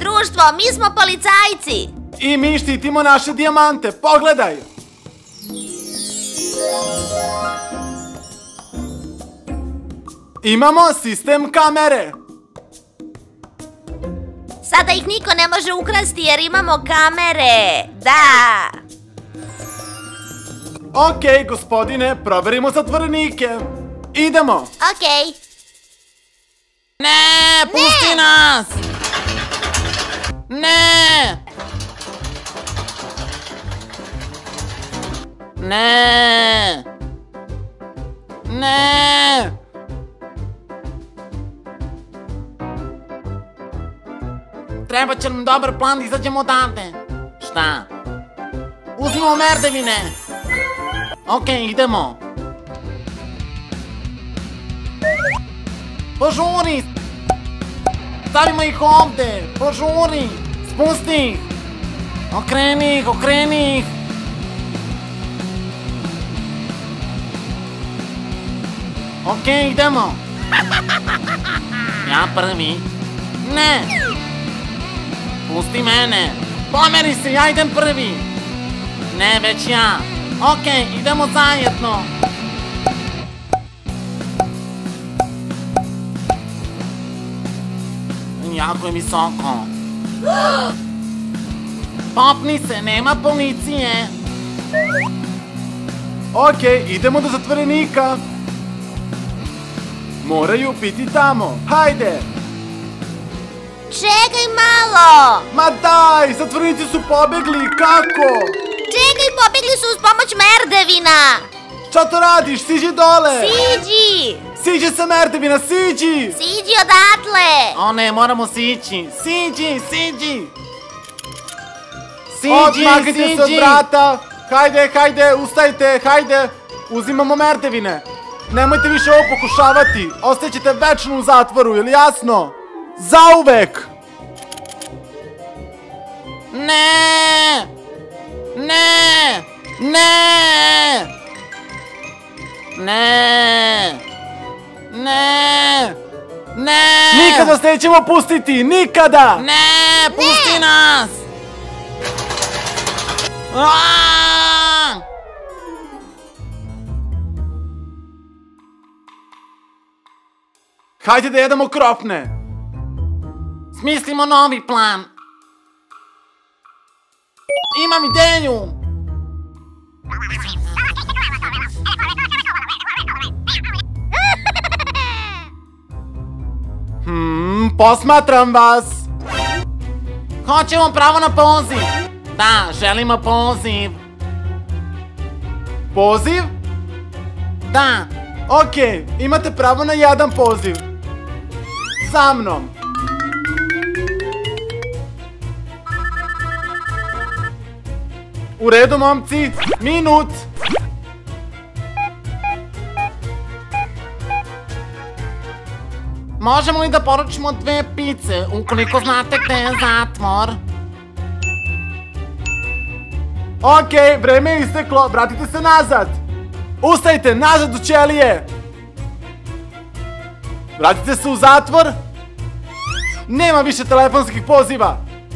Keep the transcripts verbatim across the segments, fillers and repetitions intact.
društvo, mi smo policajci. I mi štitimo naše dijamante, pogledaj. Imamo sistem kamere. Sada ih niko ne može ukrasti jer imamo kamere. Da. Okej, gospodine, proverimo zatvorenike. Idemo. Okej. Ne, pusti nas! Ne! Ne! Ne! Treba će nam dobar plan da izađemo odavde. Šta? Uzmimo merdevine! Okej, idemo. Požuri! Stavimo ih ovde! Požuri! Spusti ih! Okreni ih, okreni ih! Okej, idemo! Ja prvi? Ne! Pusti mene! Pomeri se, ja idem prvi! Ne, već ja! Okej, idemo zajedno! Jako je visoko. Popni se, nema policije. Okej, idemo do zatvorenika. Moraju biti tamo, hajde. Čekaj malo. Ma daj, zatvorenici su pobegli, kako? Čekaj, pobegli su uz pomoć merdevina. Šta to radiš, siđi dole. Siđi. Siđi se merdevina, siđi. Siđi odatle. O ne, moramo sići. Siđi, siđi. Siđi, Odmaknite se od siđi. vrata. Hajde, hajde, ustajte, hajde. Uzimamo merdevine. Nemojte više ovo pokušavati. Ostaćete večno u zatvoru, je li jasno? Zauvek. Ne! Ne! Ne! Ne! Ne! Ne! Nikada vas nećemo pustiti, nikada! Ne! Pusti nas! Aaaa! Hajde da jedemo kropne. Smislimo novi plan. Imam ideju! Hmm, posmatram vas. Hoćemo pravo na poziv. Da, želimo poziv. Poziv? Da. Okej, imate pravo na jedan poziv. Za mnom. U redu, momci, minut. Možemo li da poručimo dve pice, ukoliko znate gde je zatvor? Okej, vreme je isteklo, vratite se nazad. Ustajte, nazad u ćelije. Vratite se u zatvor. Nema više telefonskih poziva.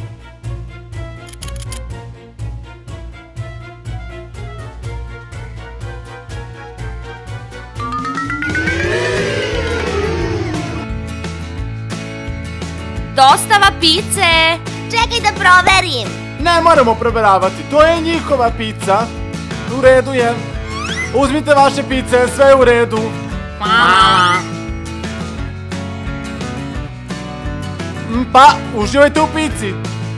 Dostava pice. Čekaj da proverim. Ne moramo proveravati, to je njihova pizza. U redu je. Uzmite vaše pice, sve je u redu. Hvala. Pa, uživajte u pici.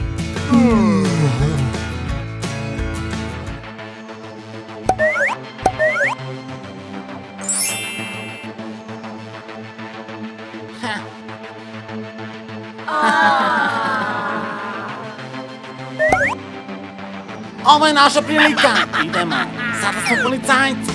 Ovo je naša prilika. Idemo. Sada smo policajci.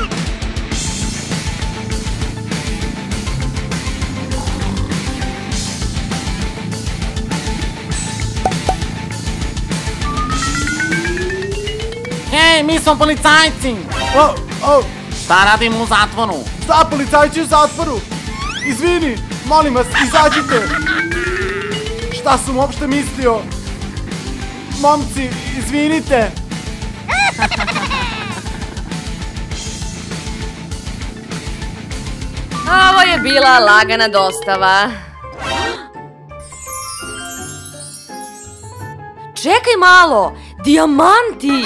Hej, mi smo policajci. O, o, Šta radimo u zatvoru? šta policajci u zatvoru? Izvini, molim vas, izađite. šta sam uopšte mislio. Momci, izvinite. Ovo je bila lagana dostava. Čekaj malo, dijamanti!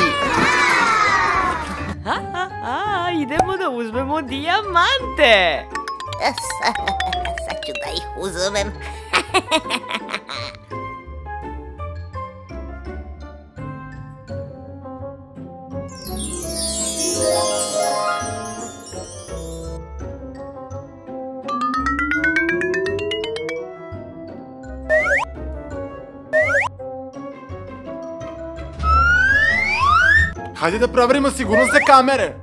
Idemo da uzmemo dijamante! Sad ću da ih uzmem. Hajde da proverimo sigurnosne kamere.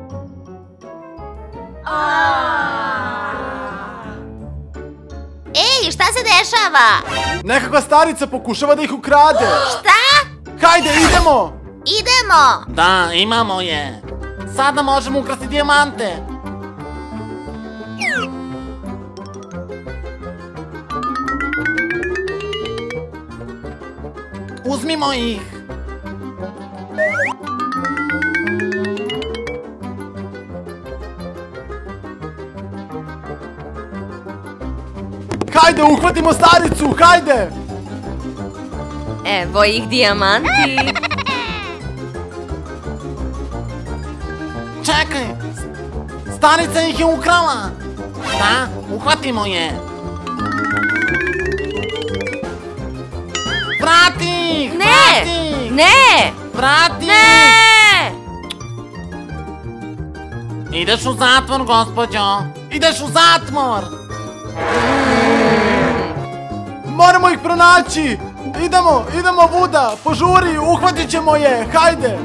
Ej, šta se dešava? Nekakva starica pokušava da ih ukrade. Šta? Hajde, idemo! Idemo! Da, imamo je. Sada možemo ukrasti dijamante. Uzmimo ih. Hajde, uhvatimo staricu, hajde! Evo ih dijamanti. Čekaj. Starica ih je ukrala. Da, uhvatimo je. Vrati ih! Ne! Vrati ih! Ne! Vrati ih! Ne! Ideš u zatvor, gospođo. Ideš u zatvor. Moramo ih pronaći! Idemo, idemo, Vuda! Požuri, uhvatit ćemo je! Hajde!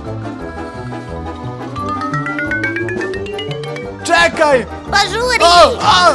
Čekaj! Požuri! A, a!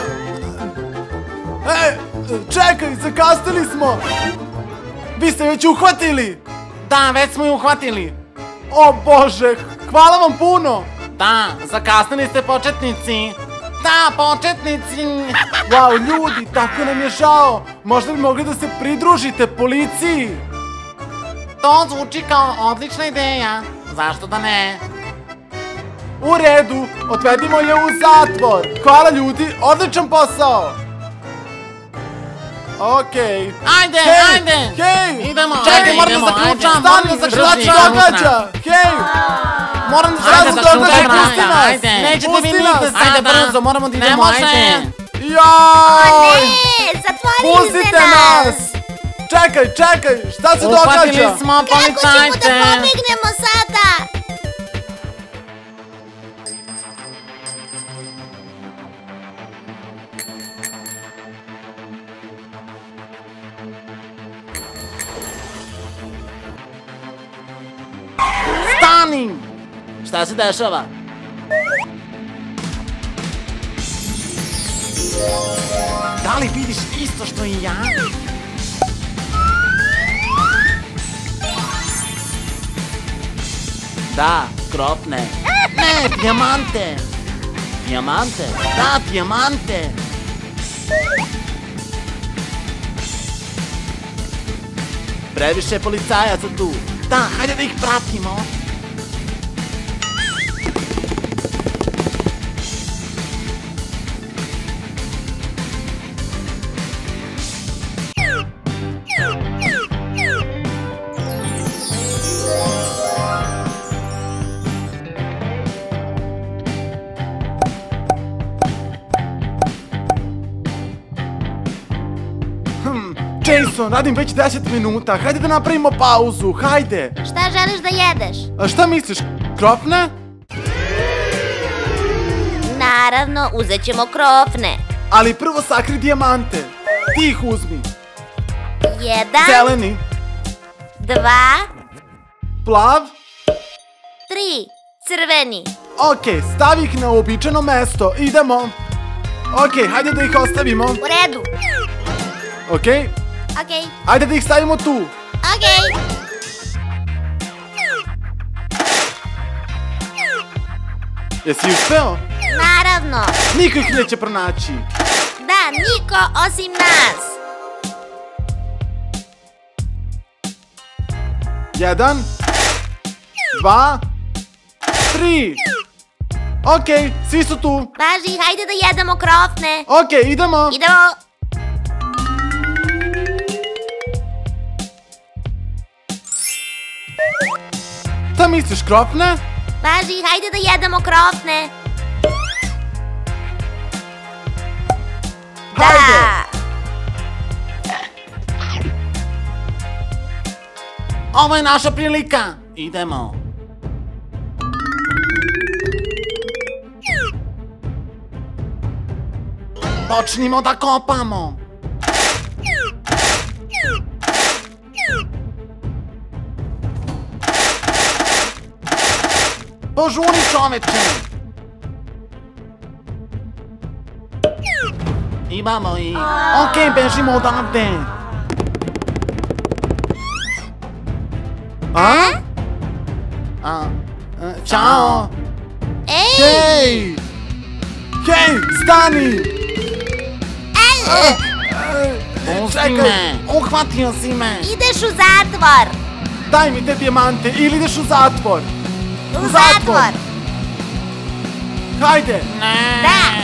E, čekaj, zakasnili smo! Vi ste već uhvatili! Da, već smo ju uhvatili. O Bože, hvala vam puno! Da, zakasnili ste početnici. Da, početnici. Wow, ljudi, tako nam je žao! Možda bi mogli da se pridružite policiji? To zvuči kao odlična ideja. Zašto da ne? U redu, odvedimo je u zatvor! Hvala ljudi, odličan posao! Okej. Ajde, Hej, ajde. hej! Idemo, Čekaj, ajde, moram da idemo, zaključam, ajde. stani, Moram da šta se zaključam. događa? Hej! Moram da Ajde, se da događa, zaključam, pusti nas! ajde. Nećete vi Pusti nigde nas! sada. Ajde, brzo, moramo da Ne idemo, može. ajde. Jaj! Ne, zatvorili Pustite ste nas! nas! Čekaj, čekaj, šta se Uhvatili događa? smo Kako ćemo da policajce. pobegnemo sada? Stani! Šta se dešava? Da li vidiš isto što i ja? Da, krofne. Ne, dijamante. Dijamante? Da, dijamante. Previše policajaca tu. Da, hajde da ih pratimo. Jason, radim već deset minuta, hajde da napravimo pauzu, hajde! Šta želiš da jedeš? A šta misliš, krofne? Naravno, uzet ćemo krofne. Ali prvo sakri dijamante, ti ih uzmi. Jedan, Zeleni, dva, plav, tri, crveni. okej, stavi ih na uobičajeno mesto, idemo. Okej, hajde da ih ostavimo, U redu. okej? Okej, Hajde da ih stavimo tu. okej. Jesi uspeo? Naravno. Niko ih neće pronaći. Da, niko osim nas. Jedan, dva, tri. Okej, svi su tu. Važi, hajde da jedemo krofne. Okej, idemo. Idemo. Šta misliš, krofne? Važi, hajde da jedemo krofne. Hajde. Da. Ovo je naša prilika. Idemo. Počnimo da kopamo. Požuri, čoveče. Imamo ih. Okej, bežimo odavde. A? A, e, Ćao. Ej! Hej! Hej, stani! Pusti Čekaj. me. Uhvatio si me. Ideš u zatvor. Daj mi te dijamante ili ideš u zatvor. U zatvor. zatvor. Hajde, Ne. Da.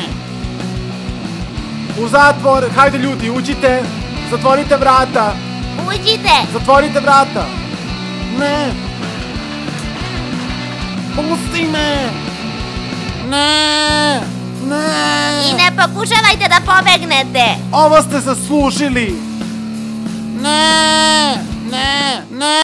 u zatvor. Hajde ljudi, uđite. Zatvorite vrata. Uđite. Zatvorite vrata. Ne. Pusti me. Ne. Ne. I ne pokušavajte da pobegnete. Ovo ste zaslužili. Ne. Ne. Ne.